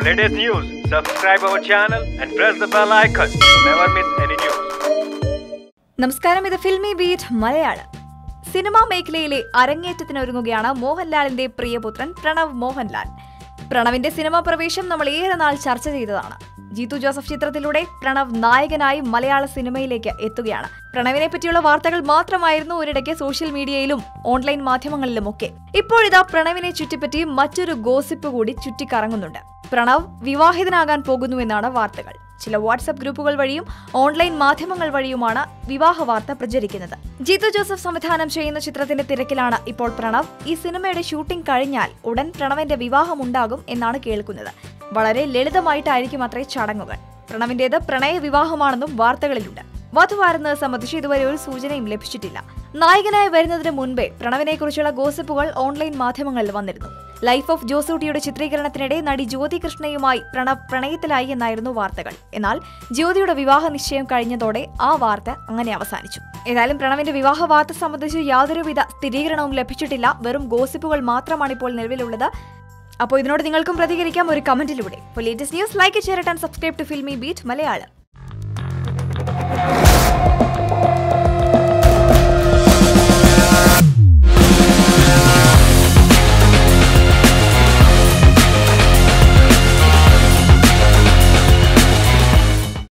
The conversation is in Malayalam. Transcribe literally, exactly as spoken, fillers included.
latest news, subscribe our channel and press the bell icon to never miss any news. നമസ്കാരം, ഇത് ഫിൽമി ബീറ്റ് മലയാളം. സിനിമാ മേഖലയിലെ അരങ്ങേറ്റത്തിനൊരുങ്ങുകയാണ് മോഹൻലാലിന്റെ പ്രിയപുത്രൻ പ്രണവ് മോഹൻലാൽ. പ്രണവിന്റെ സിനിമാ പ്രവേശം നമ്മൾ ഏറെ നാൾ ചർച്ച ചെയ്തതാണ്. ജീത്തു ജോസഫ് ചിത്രത്തിലൂടെ പ്രണവ് നായകനായി മലയാള സിനിമയിലേക്ക് എത്തുകയാണ്. പ്രണവിനെ പറ്റിയുള്ള വാർത്തകൾ മാത്രമായിരുന്നു ഒരിടയ്ക്ക് സോഷ്യൽ മീഡിയയിലും ഓൺലൈൻ മാധ്യമങ്ങളിലുമൊക്കെ. ഇപ്പോഴിതാ പ്രണവിനെ ചുറ്റിപ്പറ്റി മറ്റൊരു ഗോസിപ്പ് കൂടി ചുറ്റിക്കറങ്ങുന്നുണ്ട്. പ്രണവ് വിവാഹിതനാകാൻ പോകുന്നുവെന്നാണ് വാർത്തകൾ. ചില വാട്സ്ആപ്പ് ഗ്രൂപ്പുകൾ വഴിയും ഓൺലൈൻ മാധ്യമങ്ങൾ വഴിയുമാണ് വിവാഹ വാർത്ത പ്രചരിക്കുന്നത്. ജീത്തു ജോസഫ് സംവിധാനം ചെയ്യുന്ന ചിത്രത്തിന്റെ തിരക്കിലാണ് ഇപ്പോൾ പ്രണവ്. ഈ സിനിമയുടെ ഷൂട്ടിംഗ് കഴിഞ്ഞാൽ ഉടൻ പ്രണവിന്റെ വിവാഹം ഉണ്ടാകും എന്നാണ് കേൾക്കുന്നത്. വളരെ ലളിതമായിട്ടായിരിക്കും അത്രേ ചടങ്ങുകൾ. പ്രണവിന്റേത് പ്രണയ വിവാഹമാണെന്നും വാർത്തകളിലുണ്ട്. വധുവാരുന്നത് സംബന്ധിച്ച് ഇതുവരെ ഒരു സൂചനയും ലഭിച്ചിട്ടില്ല. നായകനായി വരുന്നതിന് മുൻപേ പ്രണവിനെ കുറിച്ചുള്ള ഗോസിപ്പുകൾ ഓൺലൈൻ മാധ്യമങ്ങളിൽ വന്നിരുന്നു. ലൈഫ് ഓഫ് ജോസൂട്ടിയുടെ ചിത്രീകരണത്തിനിടെ നടി ജ്യോതി കൃഷ്ണയുമായി പ്രണവ് പ്രണയത്തിലായി എന്നായിരുന്നു വാർത്തകൾ. എന്നാൽ ജ്യോതിയുടെ വിവാഹ നിശ്ചയം കഴിഞ്ഞതോടെ ആ വാർത്ത അങ്ങനെ അവസാനിച്ചു. ഏതായാലും പ്രണവിന്റെ വിവാഹ വാർത്ത സംബന്ധിച്ച് യാതൊരുവിധ സ്ഥിരീകരണവും ലഭിച്ചിട്ടില്ല. വെറും ഗോസിപ്പുകൾ മാത്രമാണ് ഇപ്പോൾ നിലവിലുള്ളത്. അപ്പോൾ ഇതിനോട് നിങ്ങൾക്കും പ്രതികരിക്കാം ഒരു കമന്റിലൂടെ. For latest news, like, share and subscribe to Filmibeat Malayalam.